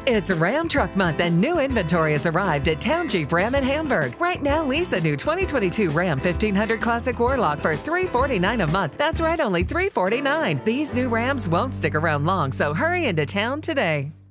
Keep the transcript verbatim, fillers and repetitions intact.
It's Ram Truck Month and new inventory has arrived at Towne Jeep Ram in Hamburg. Right now, lease a new twenty twenty-two Ram fifteen hundred Classic Warlock for three hundred forty-nine dollars a month. That's right, only three hundred forty-nine dollars. These new Rams won't stick around long, so hurry into town today.